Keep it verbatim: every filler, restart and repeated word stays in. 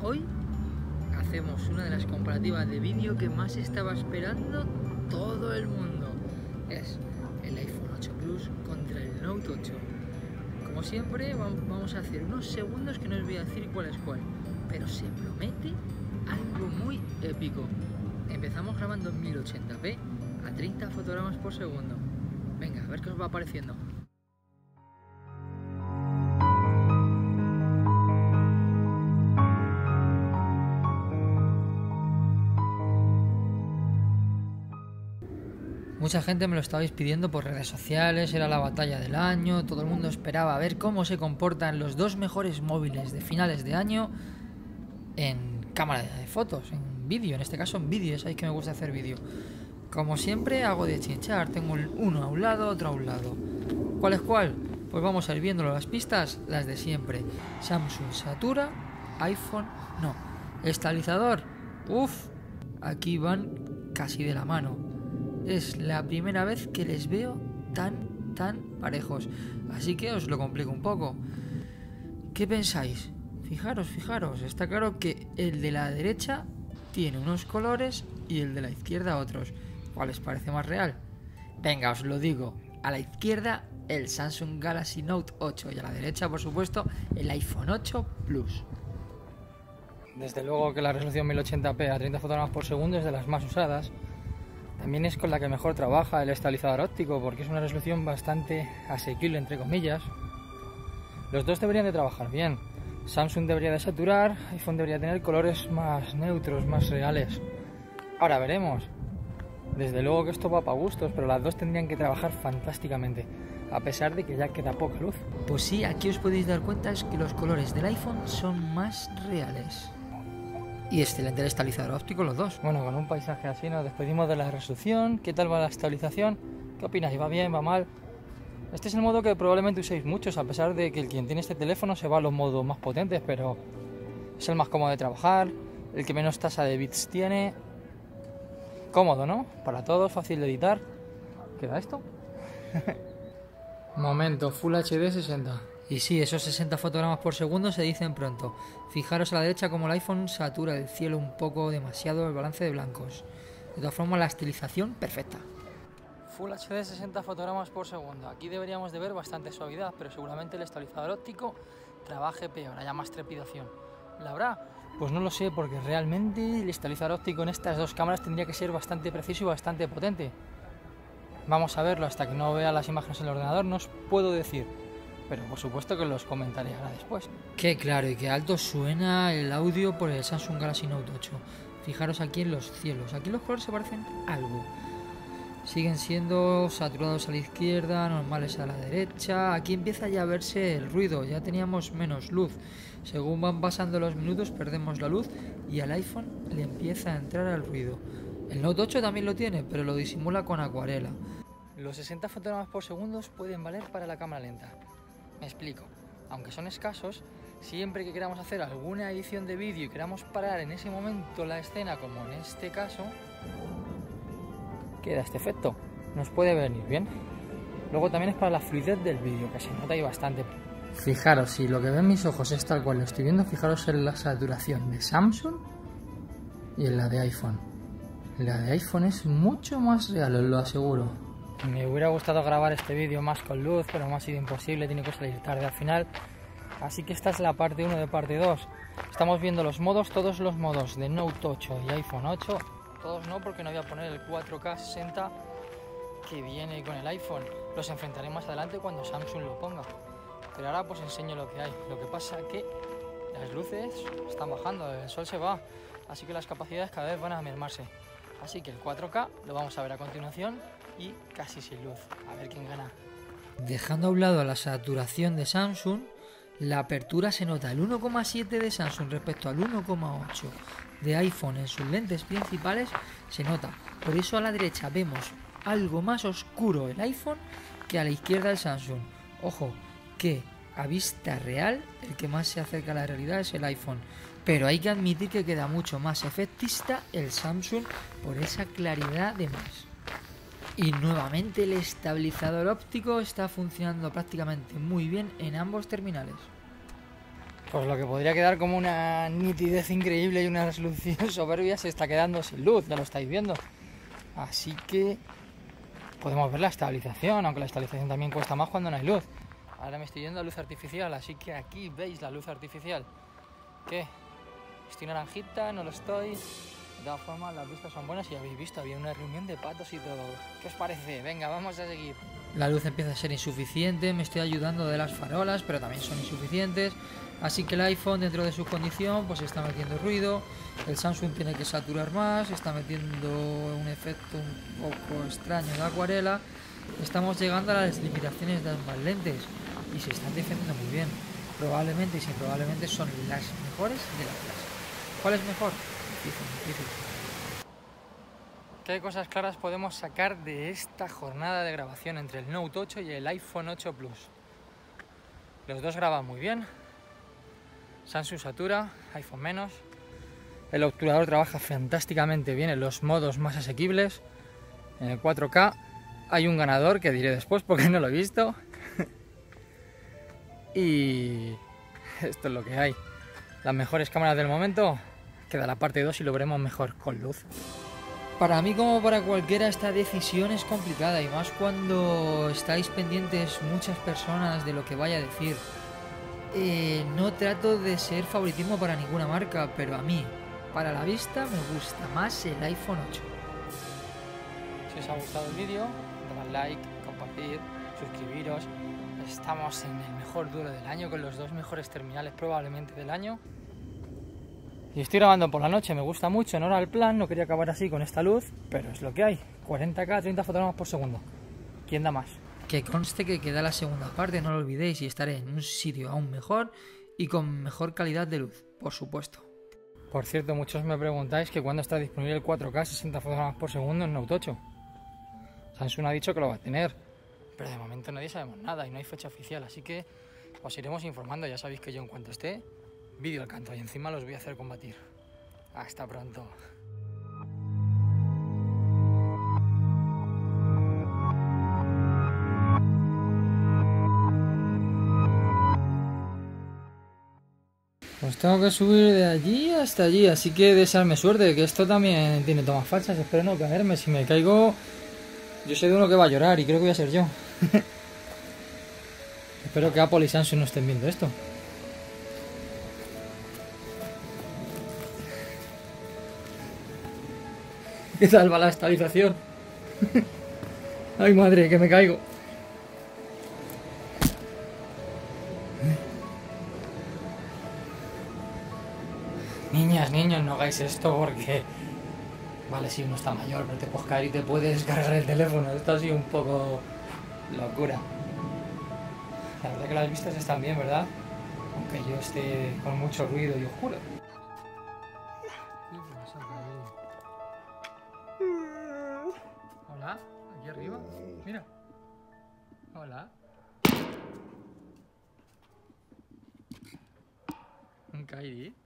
Hoy hacemos una de las comparativas de vídeo que más estaba esperando todo el mundo. Es el iPhone ocho Plus contra el Note ocho. Como siempre vamos a hacer unos segundos que no os voy a decir cuál es cuál, pero se promete algo muy épico. Empezamos grabando en mil ochenta p a treinta fotogramas por segundo. Venga, a ver qué os va apareciendo. Mucha gente me lo estabais pidiendo por redes sociales, era la batalla del año, todo el mundo esperaba ver cómo se comportan los dos mejores móviles de finales de año en cámara de fotos, en vídeo, en este caso en vídeo, sabéis que me gusta hacer vídeo. Como siempre hago de chinchar, tengo uno a un lado, otro a un lado. ¿Cuál es cuál? Pues vamos a ir viéndolo las pistas, las de siempre. Samsung satura, iPhone no. Estabilizador, uff, aquí van casi de la mano. Es la primera vez que les veo tan, tan parejos. Así que os lo complico un poco. ¿Qué pensáis? Fijaros, fijaros. Está claro que el de la derecha tiene unos colores y el de la izquierda otros. ¿Cuál les parece más real? Venga, os lo digo. A la izquierda el Samsung Galaxy Note ocho y a la derecha, por supuesto, el iPhone ocho Plus. Desde luego que la resolución mil ochenta p a treinta fotogramas por segundo es de las más usadas. También es con la que mejor trabaja el estabilizador óptico porque es una resolución bastante asequible, entre comillas. Los dos deberían de trabajar bien. Samsung debería de saturar, iPhone debería tener colores más neutros, más reales. Ahora veremos. Desde luego que esto va para gustos, pero las dos tendrían que trabajar fantásticamente, a pesar de que ya queda poca luz. Pues sí, aquí os podéis dar cuenta es que los colores del iPhone son más reales. Y excelente el estabilizador óptico los dos. Bueno, con un paisaje así nos despedimos de la resolución. ¿Qué tal va la estabilización? ¿Qué opináis? ¿Va bien? ¿Va mal? Este es el modo que probablemente uséis muchos, a pesar de que el quien tiene este teléfono se va a los modos más potentes, pero es el más cómodo de trabajar, el que menos tasa de bits tiene. Cómodo, ¿no? Para todos, fácil de editar. ¿Queda esto? Momento, Full H D sesenta. Y sí, esos sesenta fotogramas por segundo se dicen pronto. Fijaros a la derecha como el iPhone satura el cielo un poco demasiado el balance de blancos. De todas formas, la estilización perfecta. Full H D sesenta fotogramas por segundo. Aquí deberíamos de ver bastante suavidad, pero seguramente el estabilizador óptico trabaje peor, haya más trepidación. ¿La habrá? Pues no lo sé, porque realmente el estabilizador óptico en estas dos cámaras tendría que ser bastante preciso y bastante potente. Vamos a verlo hasta que no vea las imágenes en el ordenador, no os puedo decir. Pero por supuesto que los comentaré ahora después. Qué claro y qué alto suena el audio por el Samsung Galaxy Note ocho. Fijaros aquí en los cielos. Aquí los colores se parecen algo. Siguen siendo saturados a la izquierda, normales a la derecha. Aquí empieza ya a verse el ruido. Ya teníamos menos luz. Según van pasando los minutos perdemos la luz y al iPhone le empieza a entrar el ruido. El Note ocho también lo tiene, pero lo disimula con acuarela. Los sesenta fotogramas por segundo pueden valer para la cámara lenta. Me explico, aunque son escasos, siempre que queramos hacer alguna edición de vídeo y queramos parar en ese momento la escena, como en este caso, queda este efecto. Nos puede venir bien. Luego también es para la fluidez del vídeo, que se nota ahí bastante. Fijaros, si lo que ven mis ojos es tal cual lo estoy viendo, fijaros en la saturación de Samsung y en la de iPhone. La de iPhone es mucho más real, os lo aseguro. Me hubiera gustado grabar este vídeo más con luz, pero me ha sido imposible, tiene que salir tarde al final. Así que esta es la parte uno de parte dos. Estamos viendo los modos, todos los modos de Note ocho y iPhone ocho. Todos no, porque no voy a poner el cuatro K sesenta que viene con el iPhone. Los enfrentaré más adelante cuando Samsung lo ponga. Pero ahora pues enseño lo que hay. Lo que pasa es que las luces están bajando, el sol se va. Así que las capacidades cada vez van a mermarse. Así que el cuatro K lo vamos a ver a continuación y casi sin luz. A ver quién gana. Dejando a un lado la saturación de Samsung, la apertura se nota. El uno coma siete de Samsung respecto al uno coma ocho de iPhone en sus lentes principales se nota. Por eso a la derecha vemos algo más oscuro el iPhone que a la izquierda el Samsung. Ojo, que a vista real el que más se acerca a la realidad es el iPhone. Pero hay que admitir que queda mucho más efectista el Samsung por esa claridad de más. Y nuevamente el estabilizador óptico está funcionando prácticamente muy bien en ambos terminales. Pues lo que podría quedar como una nitidez increíble y una resolución soberbia se está quedando sin luz, ya lo estáis viendo. Así que podemos ver la estabilización, aunque la estabilización también cuesta más cuando no hay luz. Ahora me estoy yendo a luz artificial, así que aquí veis la luz artificial. ¿Qué? ¿Estoy naranjita? ¿No lo estoy? De todas formas, las vistas son buenas y habéis visto, había una reunión de patos y todo. ¿Qué os parece? Venga, vamos a seguir. La luz empieza a ser insuficiente, me estoy ayudando de las farolas, pero también son insuficientes. Así que el iPhone, dentro de su condición, pues está metiendo ruido. El Samsung tiene que saturar más, está metiendo un efecto un poco extraño de acuarela. Estamos llegando a las limitaciones de ambas lentes y se están defendiendo muy bien. Probablemente y sin probablemente son las mejores de la clase. ¿Cuál es mejor? Difícil, difícil. ¿Qué cosas claras podemos sacar de esta jornada de grabación entre el Note ocho y el iPhone ocho Plus? Los dos graban muy bien. Samsung satura, iPhone menos. El obturador trabaja fantásticamente bien en los modos más asequibles. En el cuatro K hay un ganador que diré después porque no lo he visto. Y esto es lo que hay. Las mejores cámaras del momento. Queda la parte dos y lo veremos mejor con luz. Para mí como para cualquiera esta decisión es complicada y más cuando estáis pendientes muchas personas de lo que vaya a decir. Eh, no trato de ser favoritismo para ninguna marca, pero a mí, para la vista, me gusta más el iPhone ocho. Si os ha gustado el vídeo, dad like, compartir, suscribiros. Estamos en el mejor duelo del año, con los dos mejores terminales probablemente del año. Y estoy grabando por la noche, me gusta mucho, no era el plan, no quería acabar así con esta luz, pero es lo que hay. cuarenta K, treinta fotogramas por segundo. ¿Quién da más? Que conste que queda la segunda parte, no lo olvidéis, y estaré en un sitio aún mejor y con mejor calidad de luz, por supuesto. Por cierto, muchos me preguntáis que cuándo está disponible el cuatro K, sesenta fotogramas por segundo en Note ocho. Samsung ha dicho que lo va a tener, pero de momento nadie sabemos nada y no hay fecha oficial, así que os iremos informando. Ya sabéis que yo en cuanto esté, vídeo al canto y encima los voy a hacer combatir. Hasta pronto. Pues tengo que subir de allí hasta allí, así que desearme suerte, que esto también tiene tomas falsas. Espero no caerme, si me caigo yo soy de uno que va a llorar y creo que voy a ser yo. Espero que Apple y Samsung no estén viendo esto. ¿Qué tal va la estabilización? Ay madre, que me caigo. Niñas, niños, no hagáis esto porque... Vale, sí, uno está mayor, pero te puedes caer y te puedes cargar el teléfono. Esto ha sido un poco... locura. La verdad que las vistas están bien, ¿verdad? Aunque yo esté con mucho ruido y oscuro. Hola, aquí arriba. Mira. Hola. Un Kairi.